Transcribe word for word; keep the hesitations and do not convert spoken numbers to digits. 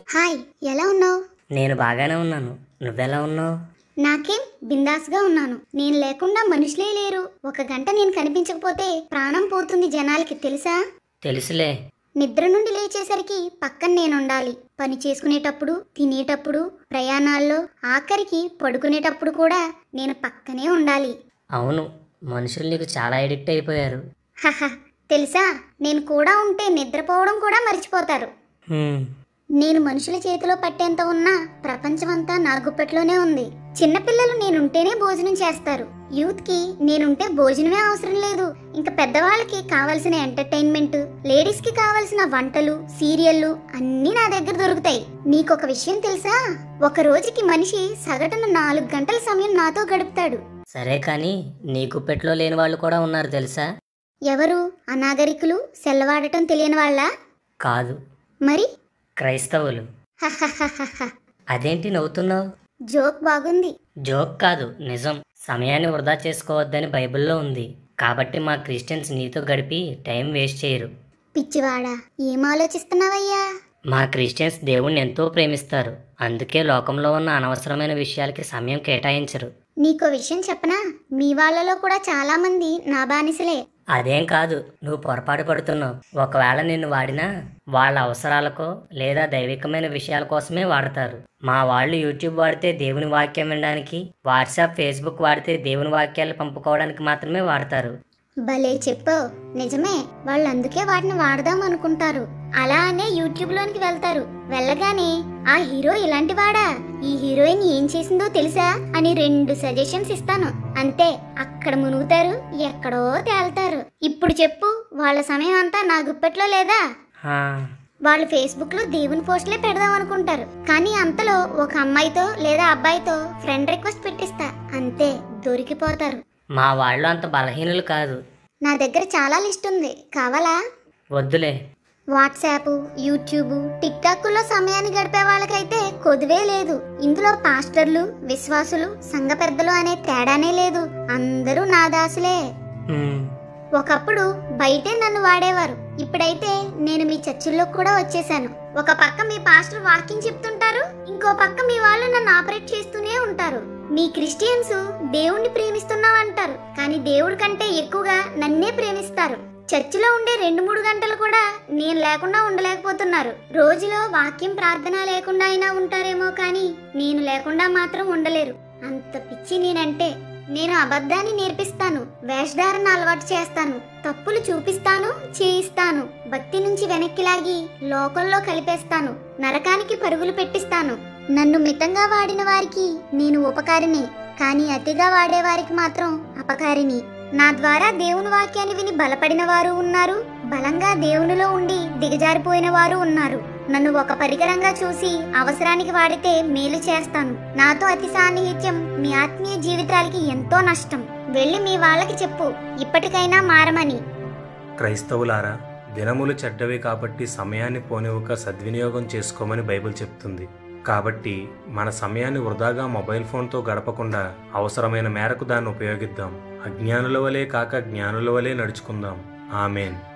Hi, ఎలా ఉన్నావు? నేను బాగానే ఉన్నాను. నువ్వెలా ఉన్నావు? నాకేం బిందాస్గా ఉన్నాను. నేను లేకుండా మనుషులే లేరు. ఒక గంట నేను కనిపించకపోతే ప్రాణం పోతుంది జనాలకి, తెలుసా? తెలుసులే. నిద్ర నుండి లేచేసరికి పక్కన నేను ఉండాలి. పని చేసుకునేటప్పుడు, తినేటప్పుడు, ప్రయాణాల్లో, ఆఖరికి పడుకునేటప్పుడు కూడా నేను పక్కనే ఉండాలి. అవును, మనుషులు నీకు చాలా ఎడిక్ట్ అయిపోయారు. హహ, తెలుసా, నేను కూడా ఉంటే నిద్రపోవడం కూడా మర్చిపోతారు. హ్మ్. నేను మనుషుల చేతిలో పట్టేంత ఉన్నా ప్రపంచమంతా నా గుప్పెట్లోనే ఉంది. చిన్నపిల్లలు నేనుంటేనే భోజనం చేస్తారు. యూత్ కి నేనుంటే భోజనమే అవసరం లేదు. ఇంకా పెద్దవాళ్ళకి కావాల్సిన ఎంటర్టైన్మెంట్, లేడీస్ కి కావాల్సిన వంటలు, సీరియళ్లు అన్నీ నా దగ్గర దొరుకుతాయి. నీకొక విషయం తెలుసా? ఒక రోజుకి మనిషి సగటున నాలుగు గంటల సమయం నాతో గడుపుతాడు. సరే కానీ నీ గుప్పెట్లో లేని వాళ్ళు కూడా ఉన్నారు తెలుసా? ఎవరు? అనాగరికులు, సెల్లవాడటం తెలియని వాళ్ళా? కాదు, మరి క్రైస్తవులు. హహహహహ. అదేంటి నవ్వుతున్నావు? జోక్ బాగుంది. జోక్ కాదు, నిజం. సమయాన్ని వృధా చేసుకోవద్దని బైబిల్లో ఉంది. కాబట్టి మా క్రిస్టియన్స్ నీతో గడిపి టైం వేస్ట్ చేయరు. పిచ్చివాడా, ఏం ఆలోచిస్తున్నావయ్యా? మా క్రిస్టియన్స్ దేవుణ్ణి ఎంతో ప్రేమిస్తారు. అందుకే లోకంలో ఉన్న అనవసరమైన విషయాలకి సమయం కేటాయించరు. నీకో విషయం చెప్పనా? మీ వాళ్ళలో కూడా చాలా మంది నా బానిసలే. అదేం కాదు, నువ్వు పొరపాటు పడుతున్నావు. ఒకవేళ నిన్ను వాడినా వాళ్ళ అవసరాలకో లేదా దైవికమైన విషయాల కోసమే వాడతారు. మా వాళ్ళు యూట్యూబ్ వాడితే దేవుని వాక్యం వినడానికి, వాట్సాప్, ఫేస్బుక్ వాడితే దేవుని వాక్యాలు పంపుకోవడానికి మాత్రమే వాడతారు. భలే చెప్పావు. నిజమే, వాళ్ళు అందుకే వాటిని వాడదాం అనుకుంటారు. అలా అనే యూట్యూబ్ లోనికి వెళ్తారు. వెళ్ళగానే ఆ హీరో ఇలాంటి వాడా, ఈ హీరోయిన్ ఏం చేసిందో తెలుసా అని రెండు సజెషన్స్ ఇస్తాను. అంతే, అక్కడ మునుగుతారు, ఎక్కడో తేల్తారు. ఇప్పుడు చెప్పు, వాళ్ళ సమయం అంతా నా గుప్పెట్లో లేదా? వాళ్ళు ఫేస్బుక్ లో దేవుని పోస్టులే పెడదాం అనుకుంటారు. కానీ అంతలో ఒక అమ్మాయితో లేదా అబ్బాయితో ఫ్రెండ్ రిక్వెస్ట్ పెట్టిస్తా, అంతే, దొరికిపోతారు. మా వాళ్ళు అంత బలహీనులు కాదు. నా దగ్గర చాలా లిస్ట్ ఉంది, కావాలా? వద్దులే. వాట్సాప్, యూట్యూబ్, టిక్ టాక్ లో సమయాన్ని గడిపే వాళ్ళకైతే కొదువే లేదు. ఇందులో పాస్టర్లు, విశ్వాసులు, సంఘ పెద్దలు అనే తేడానే లేదు. అందరూ నా దాసులే. ఒకప్పుడు బయటే నన్ను వాడేవారు. ఇప్పుడైతే నేను మీ చర్చిల్లో కూడా వచ్చేసాను. ఒక పక్క మీ పాస్టర్ వాకింగ్ చెప్తుంటారు, ఇంకో పక్క మీ వాళ్ళు నన్ను ఆపరేట్ చేస్తూనే ఉంటారు. మీ క్రిస్టియన్స్ దేవుణ్ణి ప్రేమిస్తున్నామంటారు, కానీ దేవుడి కంటే ఎక్కువగా నన్నే ప్రేమిస్తారు. చర్చిలో ఉండే రెండు మూడు గంటలు కూడా నేను లేకుండా ఉండలేకపోతున్నారు. రోజులో వాక్యం, ప్రార్థన లేకుండా అయినా ఉంటారేమో, కానీ నేను లేకుండా మాత్రం ఉండలేరు. అంత పిచ్చి నేనంటే. నేను అబద్ధాన్ని నేర్పిస్తాను, వేషధారణ అలవాటు చేస్తాను, తప్పులు చూపిస్తాను, చేయిస్తాను, భక్తి నుంచి వెనక్కి లాగి లోకంలో కలిపేస్తాను, నరకానికి పరుగులు పెట్టిస్తాను. నన్ను మితంగా వాడిన వారికి నేను ఉపకారిని, కానీ అతిగా వాడేవారికి మాత్రం అపకారిని. నా ద్వారా దేవుని వాక్యాన్ని విని బలపడిన వారు ఉన్నారు, బలంగా దేవునిలో ఉండి దిగజారిపోయిన వారు ఉన్నారు. నన్ను ఒక పరికరంగా చూసి అవసరానికి వాడితే మేలు చేస్తాను. నాతో అతి సాన్నిహిత్యం మీ ఆత్మీయ జీవితాలకి ఎంతో నష్టం. వెళ్ళి మీ వాళ్ళకి చెప్పు, ఇప్పటికైనా మారమని. క్రైస్తవులారా, దినములు చెడ్డవి కాబట్టి సమయాన్ని పోనివ్వక సద్వినియోగం చేసుకోమని బైబిల్ చెప్తుంది. కాబట్టి మన సమయాన్ని వృధాగా మొబైల్ ఫోన్తో గడపకుండా అవసరమైన మేరకు దాన్ని ఉపయోగిద్దాం. అజ్ఞానుల వలె కాక జ్ఞానుల వలె నడుచుకుందాం. ఆమేన్.